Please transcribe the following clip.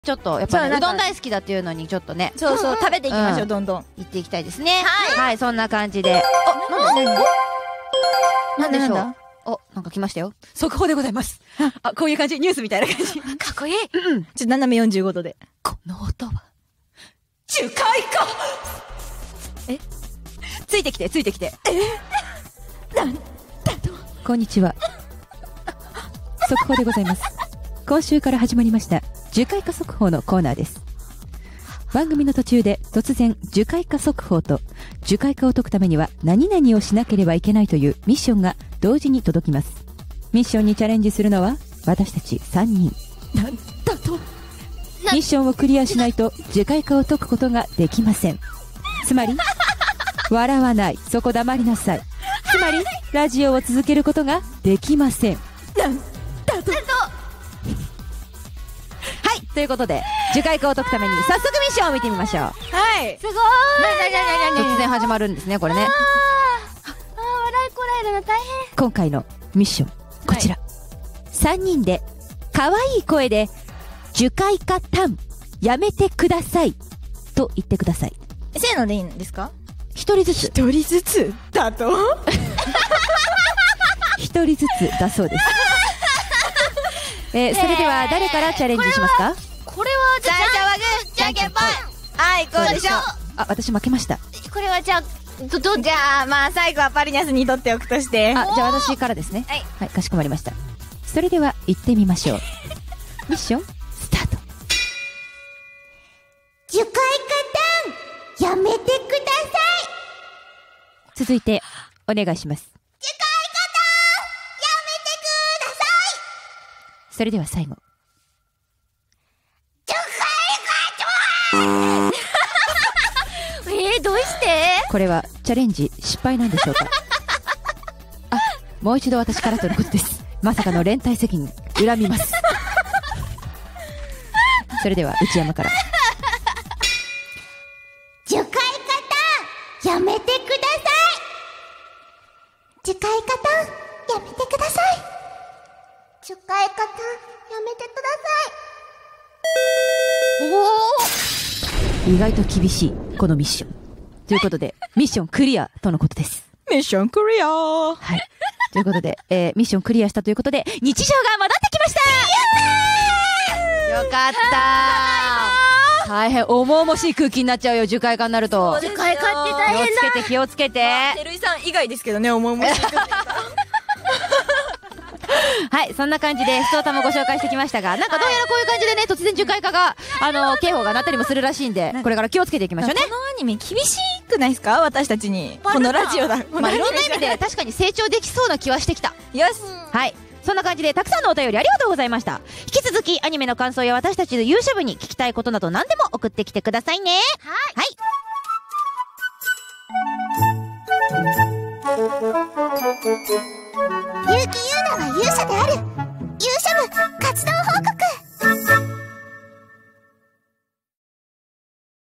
ちょっとやっぱねうどん大好きだっていうのにちょっとねそうそう食べていきましょう。どんどん行っていきたいですね。 はいはい、そんな感じで。なんでしょう。なんか来ましたよ。速報でございます。あ、こういう感じ、ニュースみたいな感じ。かっこいい。 ちょっと斜め45度で。 この音は樹海か。ついてきてついてきて。 なんだと。 こんにちは。速報でございます。今週から始まりました樹海化速報のコーナーです。番組の途中で突然樹海化速報と樹海化を解くためには何々をしなければいけないというミッションが同時に届きます。ミッションにチャレンジするのは私たち3人。 なんだと。 ミッションをクリアしないと樹海化を解くことができません。つまり笑わない、そこ黙りなさい。つまりラジオを続けることができません。 なんだと。 はい、ということで樹海化を解くために早速ミッションを見てみましょう。 はい。 すごーい。 突然始まるんですね、これね。 笑いこらえるの大変。 今回のミッションこちら、3人で可愛い声で樹海化タンやめてくださいと言ってください。 せーのでいいんですか？ 一人ずつ。 一人ずつだと。 一人ずつだそうです。それでは誰からチャレンジしますか？ これはじゃあじゃんけんぽい。 はい、こうでしょ。 あ、私負けました。 これはじゃあじゃあまあ最後はパリニャスにとっておくとして。 あ、じゃあ私からですね。 はいはい、かしこまりました。それでは行ってみましょう。ミッションスタート。 樹海化タンやめてください。 続いてお願いします。それでは最後。 どうしてこれはチャレンジ失敗なんでしょうか？あ、もう一度私からとのことです。まさかの連帯責任恨みます。それでは内山から。 樹海化タンやめてください。樹海化タンやめてください。樹海化タンやめてください。 意外と厳しいこのミッションということでミッションクリアとのことです。 ミッションクリア。 はい、ということで、ミッションクリアしたということで日常が戻ってきました。よかったー。大変重々しい空気になっちゃうよ、樹海化になると。 樹海化って大変だ。 気をつけて気をつけて。 てるいさん以外ですけどね、重々しい。 はい、そんな感じでストータもご紹介してきましたが、なんかどうやらこういう感じでね、突然樹海化が警報が鳴ったりもするらしいんで、これから気をつけていきましょうね。 このアニメ厳しくないですか、私たちに。このラジオだ。 まあいろんな意味で確かに成長できそうな気はしてきた。 よし。 はい、そんな感じでたくさんのお便りありがとうございました。引き続きアニメの感想や私たちの勇者部に聞きたいことなど何でも送ってきてくださいね。はい、 結城優奈は勇者である。